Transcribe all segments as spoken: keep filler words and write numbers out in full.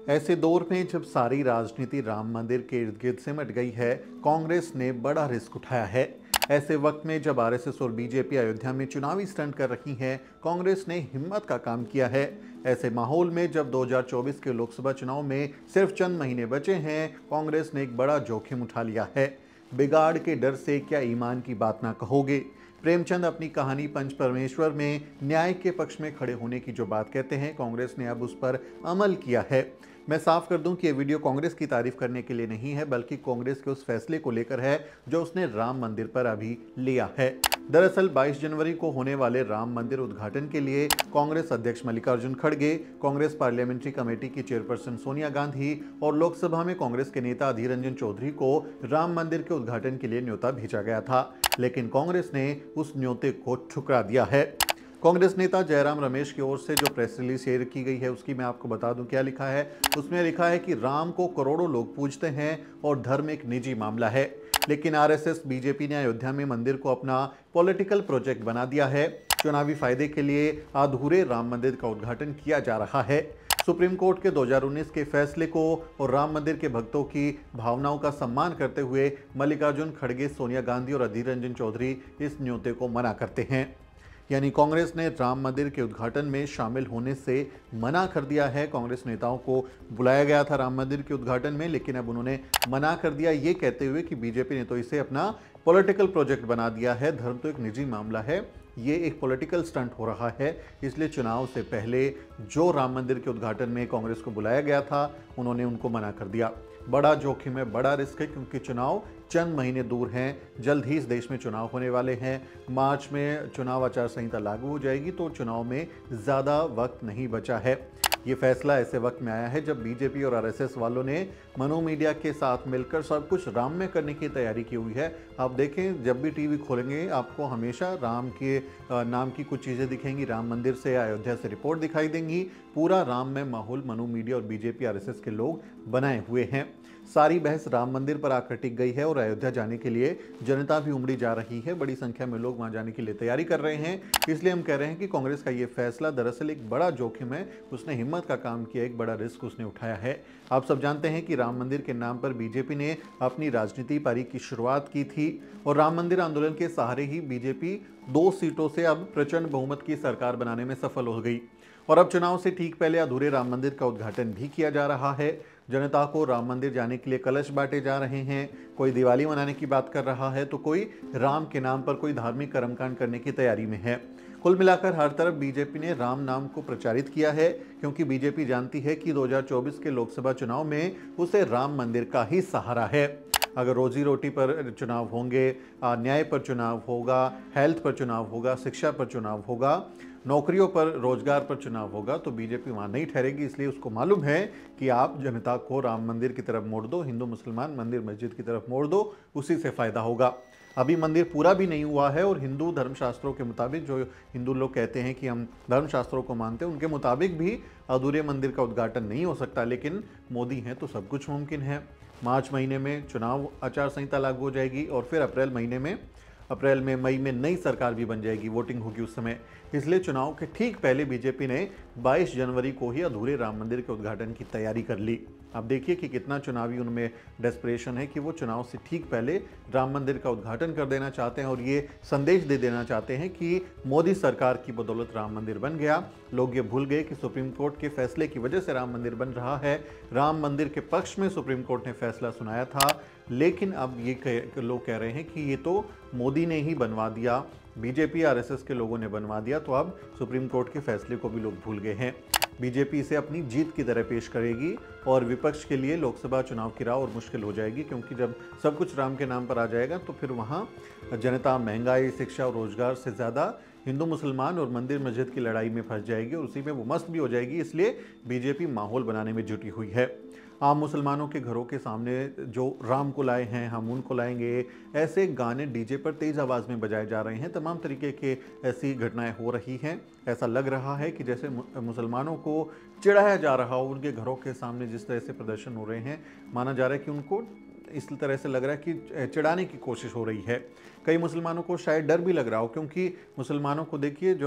ऐसे दौर में जब सारी राजनीति राम मंदिर के इर्द गिर्द सिमट गई है, कांग्रेस ने बड़ा रिस्क उठाया है। ऐसे वक्त में जब आरएसएस और बीजेपी अयोध्या में चुनावी स्टंट कर रही हैं, कांग्रेस ने हिम्मत का काम किया है। ऐसे माहौल में जब दो हज़ार चौबीस के लोकसभा चुनाव में सिर्फ चंद महीने बचे हैं, कांग्रेस ने एक बड़ा जोखिम उठा लिया है। बिगाड़ के डर से क्या ईमान की बात ना कहोगे। प्रेमचंद अपनी कहानी पंच परमेश्वर में न्याय के पक्ष में खड़े होने की जो बात कहते हैं, कांग्रेस ने अब उस पर अमल किया है। मैं साफ कर दूं कि ये वीडियो कांग्रेस की तारीफ करने के लिए नहीं है, बल्कि कांग्रेस के उस फैसले को लेकर है जो उसने राम मंदिर पर अभी लिया है। दरअसल बाईस जनवरी को होने वाले राम मंदिर उद्घाटन के लिए कांग्रेस अध्यक्ष मल्लिकार्जुन खड़गे, कांग्रेस पार्लियामेंट्री कमेटी की चेयरपर्सन सोनिया गांधी और लोकसभा में कांग्रेस के नेता अधीर रंजन चौधरी को राम मंदिर के उद्घाटन के लिए न्योता भेजा गया था, लेकिन कांग्रेस ने उस न्योते को ठुकरा दिया है। कांग्रेस नेता जयराम रमेश की ओर से जो प्रेस रिलीज शेयर की गई है, उसकी मैं आपको बता दूं क्या लिखा है। उसमें लिखा है कि राम को करोड़ों लोग पूजते हैं और धर्म एक निजी मामला है, लेकिन आरएसएस बीजेपी ने अयोध्या में मंदिर को अपना पॉलिटिकल प्रोजेक्ट बना दिया है। चुनावी फायदे के लिए अधूरे राम मंदिर का उद्घाटन किया जा रहा है। सुप्रीम कोर्ट के दो हज़ार उन्नीस के फैसले को और राम मंदिर के भक्तों की भावनाओं का सम्मान करते हुए मल्लिकार्जुन खड़गे, सोनिया गांधी और अधीर रंजन चौधरी इस न्योते को मना करते हैं। यानी कांग्रेस ने राम मंदिर के उद्घाटन में शामिल होने से मना कर दिया है। कांग्रेस नेताओं को बुलाया गया था राम मंदिर के उद्घाटन में, लेकिन अब उन्होंने मना कर दिया, ये कहते हुए कि बीजेपी ने तो इसे अपना पॉलिटिकल प्रोजेक्ट बना दिया है, धर्म तो एक निजी मामला है, ये एक पॉलिटिकल स्टंट हो रहा है। इसलिए चुनाव से पहले जो राम मंदिर के उद्घाटन में कांग्रेस को बुलाया गया था, उन्होंने उनको मना कर दिया। बड़ा जोखिम है, बड़ा रिस्क है, क्योंकि चुनाव चंद महीने दूर हैं। जल्द ही इस देश में चुनाव होने वाले हैं। मार्च में चुनाव आचार संहिता लागू हो जाएगी, तो चुनाव में ज़्यादा वक्त नहीं बचा है। ये फैसला ऐसे वक्त में आया है जब बीजेपी और आरएसएस वालों ने मनु मीडिया के साथ मिलकर सब कुछ राम में करने की तैयारी की हुई है। आप देखें, जब भी टीवी खोलेंगे आपको हमेशा राम के नाम की कुछ चीज़ें दिखेंगी, राम मंदिर से, अयोध्या से रिपोर्ट दिखाई देंगी। पूरा राम में माहौल मनु मीडिया और बीजेपी आरएसएस के लोग बनाए हुए हैं। सारी बहस राम मंदिर पर आकर टिक गई है और अयोध्या जाने के लिए जनता भी उमड़ी जा रही है। बड़ी संख्या में लोग वहां जाने के लिए तैयारी कर रहे हैं। इसलिए हम कह रहे हैं कि कांग्रेस का ये फैसला दरअसल एक बड़ा जोखिम है। उसने हिम्मत का काम किया, एक बड़ा रिस्क उसने उठाया है। आप सब जानते हैं कि राम मंदिर के नाम पर बीजेपी ने अपनी राजनीति पारी की शुरुआत की थी और राम मंदिर आंदोलन के सहारे ही बीजेपी दो सीटों से अब प्रचंड बहुमत की सरकार बनाने में सफल हो गई। और अब चुनाव से ठीक पहले अधूरे राम मंदिर का उद्घाटन भी किया जा रहा है। जनता को राम मंदिर जाने के लिए कलश बांटे जा रहे हैं। कोई दिवाली मनाने की बात कर रहा है, तो कोई राम के नाम पर कोई धार्मिक कर्मकांड करने की तैयारी में है। कुल मिलाकर हर तरफ बीजेपी ने राम नाम को प्रचारित किया है, क्योंकि बीजेपी जानती है कि दो हज़ार चौबीस के लोकसभा चुनाव में उसे राम मंदिर का ही सहारा है। अगर रोजी रोटी पर चुनाव होंगे, न्याय पर चुनाव होगा, हेल्थ पर चुनाव होगा, शिक्षा पर चुनाव होगा, नौकरियों पर, रोजगार पर चुनाव होगा, तो बीजेपी वहां नहीं ठहरेगी। इसलिए उसको मालूम है कि आप जनता को राम मंदिर की तरफ मोड़ दो, हिंदू मुसलमान मंदिर मस्जिद की तरफ मोड़ दो, उसी से फायदा होगा। अभी मंदिर पूरा भी नहीं हुआ है और हिंदू धर्मशास्त्रों के मुताबिक, जो हिंदू लोग कहते हैं कि हम धर्मशास्त्रों को मानते हैं, उनके मुताबिक भी अधूरे मंदिर का उद्घाटन नहीं हो सकता। लेकिन मोदी हैं तो सब कुछ मुमकिन है। मार्च महीने में चुनाव आचार संहिता लागू हो जाएगी और फिर अप्रैल महीने में अप्रैल में मई में नई सरकार भी बन जाएगी, वोटिंग होगी उस समय। इसलिए चुनाव के ठीक पहले बीजेपी ने बाईस जनवरी को ही अधूरे राम मंदिर के उद्घाटन की तैयारी कर ली। अब देखिए कि कितना चुनावी उनमें डेस्परेशन है कि वो चुनाव से ठीक पहले राम मंदिर का उद्घाटन कर देना चाहते हैं और ये संदेश दे देना चाहते हैं कि मोदी सरकार की बदौलत राम मंदिर बन गया। लोग ये भूल गए कि सुप्रीम कोर्ट के फैसले की वजह से राम मंदिर बन रहा है। राम मंदिर के पक्ष में सुप्रीम कोर्ट ने फैसला सुनाया था, लेकिन अब ये लोग कह रहे हैं कि ये तो मोदी ने ही बनवा दिया, बीजेपी आरएसएस के लोगों ने बनवा दिया, तो अब सुप्रीम कोर्ट के फैसले को भी लोग भूल गए हैं। बीजेपी इसे अपनी जीत की तरह पेश करेगी और विपक्ष के लिए लोकसभा चुनाव की राह और मुश्किल हो जाएगी, क्योंकि जब सब कुछ राम के नाम पर आ जाएगा तो फिर वहाँ जनता महंगाई, शिक्षा और रोजगार से ज़्यादा हिंदू मुसलमान और मंदिर मस्जिद की लड़ाई में फंस जाएगी और उसी में वो मस्त भी हो जाएगी। इसलिए बीजेपी माहौल बनाने में जुटी हुई है। आम मुसलमानों के घरों के सामने जो राम को लाए हैं हम उनको लाएंगे, ऐसे गाने डीजे पर तेज आवाज़ में बजाए जा रहे हैं। तमाम तरीके के ऐसी घटनाएं हो रही हैं। ऐसा लग रहा है कि जैसे मुसलमानों को चिढ़ाया जा रहा हो। उनके घरों के सामने जिस तरह से प्रदर्शन हो रहे हैं, माना जा रहा है कि उनको इस तरह से लग रहा है कि चिढ़ाने की कोशिश हो रही है। कई मुसलमानों को शायद डर भी लग रहा हो, क्योंकि मुसलमानों को देखिए जो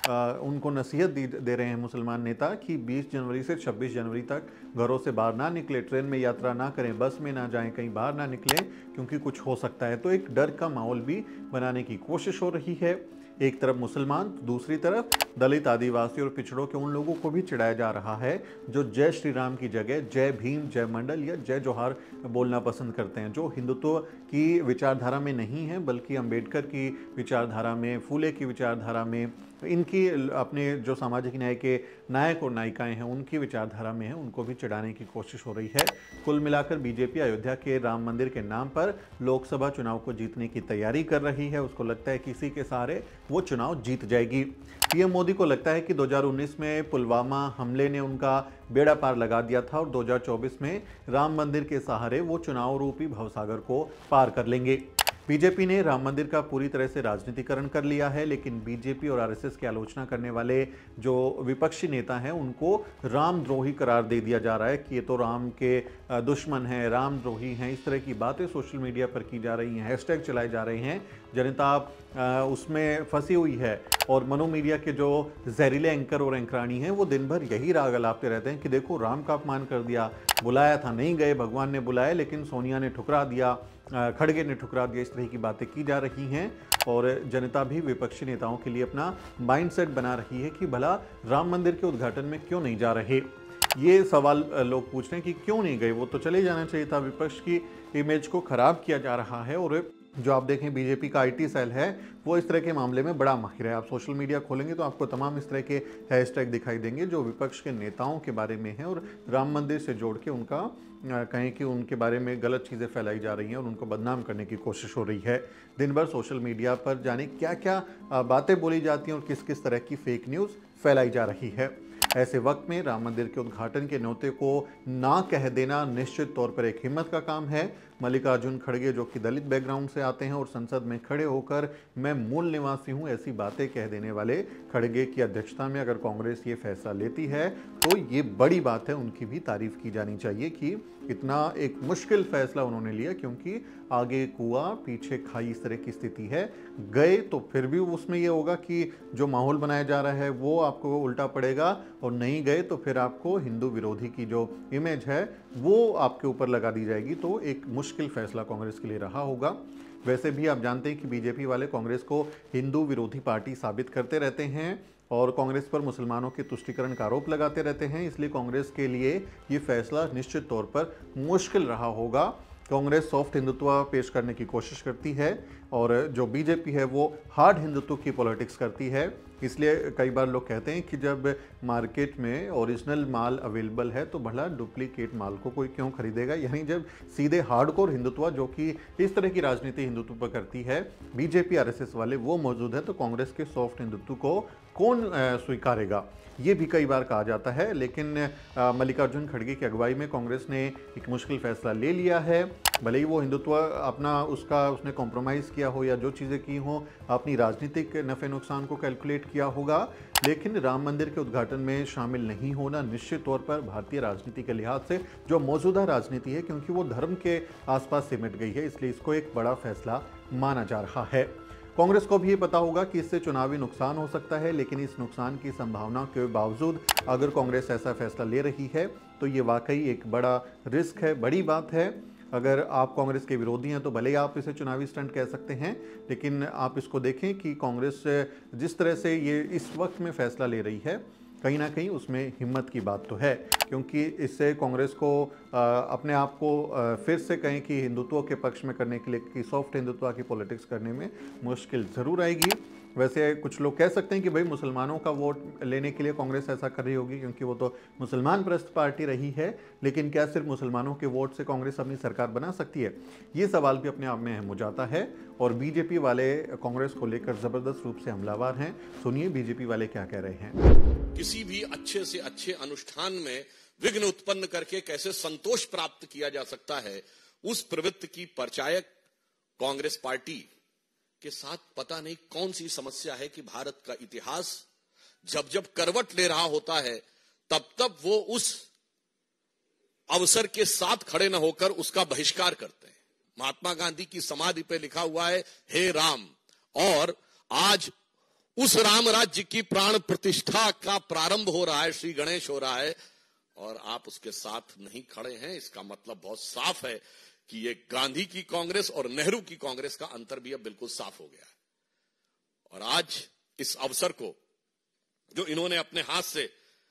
उनको नसीहत दे रहे हैं मुसलमान नेता कि बीस जनवरी से छब्बीस जनवरी तक घरों से बाहर ना निकले, ट्रेन में यात्रा ना करें, बस में ना जाएं, कहीं बाहर ना निकलें क्योंकि कुछ हो सकता है। तो एक डर का माहौल भी बनाने की कोशिश हो रही है। एक तरफ मुसलमान, दूसरी तरफ दलित, आदिवासी और पिछड़ों के उन लोगों को भी चिढ़ाया जा रहा है जो जय श्री राम की जगह जय भीम, जय मंडल या जय जोहार बोलना पसंद करते हैं, जो हिंदुत्व की विचारधारा में नहीं है बल्कि अंबेडकर की विचारधारा में, फूले की विचारधारा में, इनकी अपने जो सामाजिक न्याय के नायक और नायिकाएं हैं उनकी विचारधारा में है, उनको भी चिढ़ाने की कोशिश हो रही है। कुल मिलाकर बीजेपी अयोध्या के राम मंदिर के नाम पर लोकसभा चुनाव को जीतने की तैयारी कर रही है। उसको लगता है कि इसी के सहारे वो चुनाव जीत जाएगी। पीएम मोदी को लगता है कि दो हज़ार उन्नीस में पुलवामा हमले ने उनका बेड़ा पार लगा दिया था और दो हज़ार चौबीस में राम मंदिर के सहारे वो चुनाव रूपी भवसागर को पार कर लेंगे। बीजेपी ने राम मंदिर का पूरी तरह से राजनीतिकरण कर लिया है, लेकिन बीजेपी और आरएसएस की आलोचना करने वाले जो विपक्षी नेता हैं उनको रामद्रोही करार दे दिया जा रहा है कि ये तो राम के दुश्मन हैं, रामद्रोही हैं। इस तरह की बातें सोशल मीडिया पर की जा रही हैं, हैशटैग चलाए जा रहे हैं, जनता उसमें फंसी हुई है। और मनो मीडिया के जो जहरीले एंकर और एंकरानी हैं वो दिन भर यही राग अलापते रहते हैं कि देखो राम का अपमान कर दिया, बुलाया था नहीं गए, भगवान ने बुलाया लेकिन सोनिया ने ठुकरा दिया, खड़गे ने ठुकरा दिया। इस तरह की बातें की जा रही हैं और जनता भी विपक्षी नेताओं के लिए अपना माइंडसेट बना रही है कि भला राम मंदिर के उद्घाटन में क्यों नहीं जा रहे। ये सवाल लोग पूछ रहे हैं कि क्यों नहीं गए, वो तो चले जाना चाहिए था। विपक्ष की इमेज को खराब किया जा रहा है और जो आप देखें बीजेपी का आईटी सेल है वो इस तरह के मामले में बड़ा माहिर है। आप सोशल मीडिया खोलेंगे तो आपको तमाम इस तरह के हैशटैग दिखाई देंगे जो विपक्ष के नेताओं के बारे में हैं और राम मंदिर से जोड़ के उनका कहें कि उनके बारे में गलत चीज़ें फैलाई जा रही हैं और उनको बदनाम करने की कोशिश हो रही है। दिन भर सोशल मीडिया पर जाने क्या क्या बातें बोली जाती हैं और किस किस तरह की फेक न्यूज़ फैलाई जा रही है। ऐसे वक्त में राम मंदिर के उद्घाटन के न्योते को ना कह देना निश्चित तौर पर एक हिम्मत का काम है। मल्लिकार्जुन खड़गे जो कि दलित बैकग्राउंड से आते हैं और संसद में खड़े होकर मैं मूल निवासी हूं ऐसी बातें कह देने वाले खड़गे की अध्यक्षता में अगर कांग्रेस ये फैसला लेती है तो ये बड़ी बात है, उनकी भी तारीफ की जानी चाहिए कि इतना एक मुश्किल फैसला उन्होंने लिया, क्योंकि आगे कुआं पीछे खाई इस तरह की स्थिति है। गए तो फिर भी उसमें ये होगा कि जो माहौल बनाया जा रहा है वो आपको उल्टा पड़ेगा और नहीं गए तो फिर आपको हिंदू विरोधी की जो इमेज है वो आपके ऊपर लगा दी जाएगी। तो एक मुश्किल फैसला कांग्रेस के लिए रहा होगा। वैसे भी आप जानते हैं कि बीजेपी वाले कांग्रेस को हिंदू विरोधी पार्टी साबित करते रहते हैं और कांग्रेस पर मुसलमानों के तुष्टीकरण का आरोप लगाते रहते हैं, इसलिए कांग्रेस के लिए ये फैसला निश्चित तौर पर मुश्किल रहा होगा। कांग्रेस सॉफ्ट हिंदुत्व पेश करने की कोशिश करती है और जो बीजेपी है वो हार्ड हिंदुत्व की पॉलिटिक्स करती है। इसलिए कई बार लोग कहते हैं कि जब मार्केट में ओरिजिनल माल अवेलेबल है तो भला डुप्लीकेट माल को कोई क्यों खरीदेगा। यानी जब सीधे हार्डकोर हिंदुत्व जो कि इस तरह की राजनीति हिंदुत्व पर करती है बीजेपी आरएसएस वाले वो मौजूद है तो कांग्रेस के सॉफ्ट हिंदुत्व को कौन स्वीकारेगा, ये भी कई बार कहा जाता है। लेकिन मल्लिकार्जुन खड़गे की अगुवाई में कांग्रेस ने एक मुश्किल फैसला ले लिया है। भले ही वो हिंदुत्व अपना उसका उसने कॉम्प्रोमाइज़ किया हो या जो चीज़ें की हों अपनी राजनीतिक नफ़े नुकसान को कैलकुलेट किया होगा, लेकिन राम मंदिर के उद्घाटन में शामिल नहीं होना निश्चित तौर पर भारतीय राजनीति के लिहाज से जो मौजूदा राजनीति है, क्योंकि वो धर्म के आसपास सिमट गई है, इसलिए इसको एक बड़ा फैसला माना जा रहा है। कांग्रेस को भी ये पता होगा कि इससे चुनावी नुकसान हो सकता है, लेकिन इस नुकसान की संभावना के बावजूद अगर कांग्रेस ऐसा फैसला ले रही है तो ये वाकई एक बड़ा रिस्क है, बड़ी बात है। अगर आप कांग्रेस के विरोधी हैं तो भले ही आप इसे चुनावी स्टंट कह सकते हैं, लेकिन आप इसको देखें कि कांग्रेस जिस तरह से ये इस वक्त में फैसला ले रही है कहीं ना कहीं उसमें हिम्मत की बात तो है, क्योंकि इससे कांग्रेस को आ, अपने आप को आ, फिर से कहें कि हिंदुत्व के पक्ष में करने के लिए कि सॉफ्ट हिंदुत्व की पॉलिटिक्स करने में मुश्किल ज़रूर आएगी। वैसे कुछ लोग कह सकते हैं कि भाई मुसलमानों का वोट लेने के लिए कांग्रेस ऐसा कर रही होगी क्योंकि वो तो मुसलमान प्रस्त पार्टी रही है, लेकिन क्या सिर्फ मुसलमानों के वोट से कांग्रेस अपनी सरकार बना सकती है? ये सवाल भी अपने आप में अहम हो जाता है और बीजेपी वाले कांग्रेस को लेकर ज़बरदस्त रूप से हमलावर हैं। सुनिए बीजेपी वाले क्या कह रहे हैं। किसी भी अच्छे से अच्छे अनुष्ठान में विघ्न उत्पन्न करके कैसे संतोष प्राप्त किया जा सकता है, उस प्रवृत्ति की परिचायक कांग्रेस पार्टी के साथ पता नहीं कौन सी समस्या है कि भारत का इतिहास जब जब करवट ले रहा होता है तब तब वो उस अवसर के साथ खड़े न होकर उसका बहिष्कार करते हैं। महात्मा गांधी की समाधि पे लिखा हुआ है हे राम, और आज उस राम राज्य की प्राण प्रतिष्ठा का प्रारंभ हो रहा है, श्री गणेश हो रहा है, और आप उसके साथ नहीं खड़े हैं। इसका मतलब बहुत साफ है कि ये गांधी की कांग्रेस और नेहरू की कांग्रेस का अंतर भी अब बिल्कुल साफ हो गया है। और आज इस अवसर को जो इन्होंने अपने हाथ से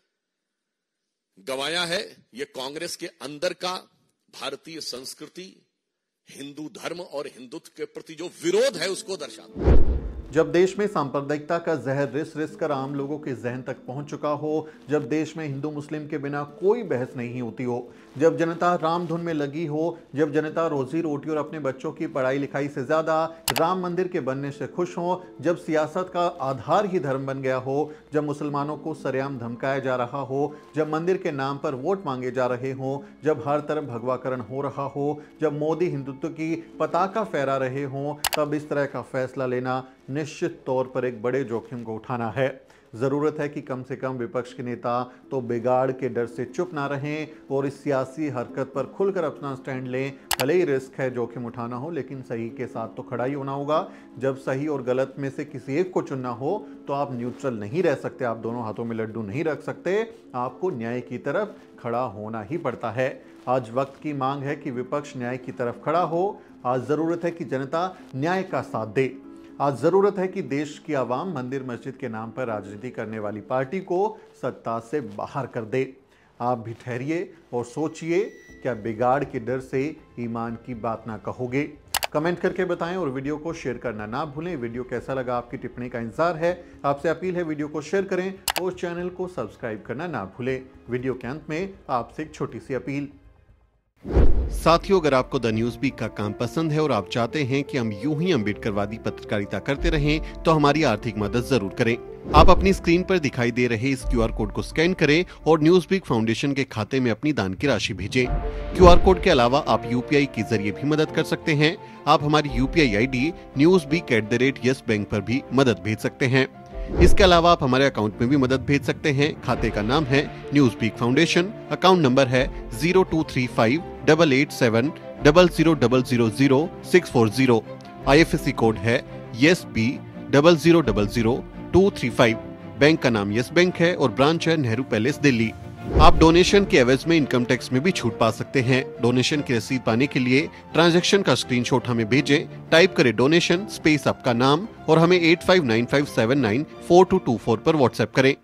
गंवाया है, ये कांग्रेस के अंदर का भारतीय संस्कृति, हिंदू धर्म और हिंदुत्व के प्रति जो विरोध है उसको दर्शाता है। जब देश में सांप्रदायिकता का जहर रिस रिस कर आम लोगों के जहन तक पहुंच चुका हो, जब देश में हिंदू मुस्लिम के बिना कोई बहस नहीं होती हो, जब जनता राम धुन में लगी हो, जब जनता रोजी रोटी और अपने बच्चों की पढ़ाई लिखाई से ज्यादा राम मंदिर के बनने से खुश हो, जब सियासत का आधार ही धर्म बन गया हो, जब मुसलमानों को सरेआम धमकाया जा रहा हो, जब मंदिर के नाम पर वोट मांगे जा रहे हों, जब हर तरफ भगवाकरण हो रहा हो, जब मोदी हिंदुत्व की पताका फहरा रहे हों, तब इस तरह का फैसला लेना निश्चित तौर पर एक बड़े जोखिम को उठाना है। जरूरत है कि कम से कम विपक्ष के नेता तो बिगाड़ के डर से चुप ना रहें और इस सियासी हरकत पर खुलकर अपना स्टैंड लें। भले ही रिस्क है, जोखिम उठाना हो, लेकिन सही के साथ तो खड़ा ही होना होगा। जब सही और गलत में से किसी एक को चुनना हो तो आप न्यूट्रल नहीं रह सकते, आप दोनों हाथों में लड्डू नहीं रख सकते, आपको न्याय की तरफ खड़ा होना ही पड़ता है। आज वक्त की मांग है कि विपक्ष न्याय की तरफ खड़ा हो। आज जरूरत है कि जनता न्याय का साथ दे। आज जरूरत है कि देश की आवाम मंदिर मस्जिद के नाम पर राजनीति करने वाली पार्टी को सत्ता से बाहर कर दे। आप भी ठहरिए और सोचिए, क्या बिगाड़ के डर से ईमान की बात ना कहोगे? कमेंट करके बताएं और वीडियो को शेयर करना ना भूलें। वीडियो कैसा लगा आपकी टिप्पणी का इंतजार है। आपसे अपील है वीडियो को शेयर करें और चैनल को सब्सक्राइब करना ना भूलें। वीडियो के अंत में आपसे एक छोटी सी अपील। साथियों, अगर आपको द न्यूज वीक का काम पसंद है और आप चाहते हैं कि हम यूं ही अम्बेडकरवादी पत्रकारिता करते रहें, तो हमारी आर्थिक मदद जरूर करें। आप अपनी स्क्रीन पर दिखाई दे रहे इस क्यूआर कोड को स्कैन करें और न्यूज वीक फाउंडेशन के खाते में अपनी दान की राशि भेजें। क्यूआर कोड के अलावा आप यूपीआई के जरिए भी मदद कर सकते हैं। आप हमारी UPI ID news week at the rate Yes Bank पर भी मदद भेज सकते हैं। इसके अलावा आप हमारे अकाउंट में भी मदद भेज सकते हैं। खाते का नाम है news week foundation, account number है zero two three five double eight seven double zero double zero zero six four zero. IFSC code है yes B double zero double zero two three five. Bank का नाम yes bank है और branch है Nehru palace, Delhi. आप donation के एवज में इनकम टैक्स में भी छूट पा सकते हैं। डोनेशन की रसीद पाने के लिए ट्रांजैक्शन का स्क्रीनशॉट हमें भेजें। टाइप करें डोनेशन स्पेस आपका नाम और हमें eight five nine five seven nine four two two four पर व्हाट्सएप करें।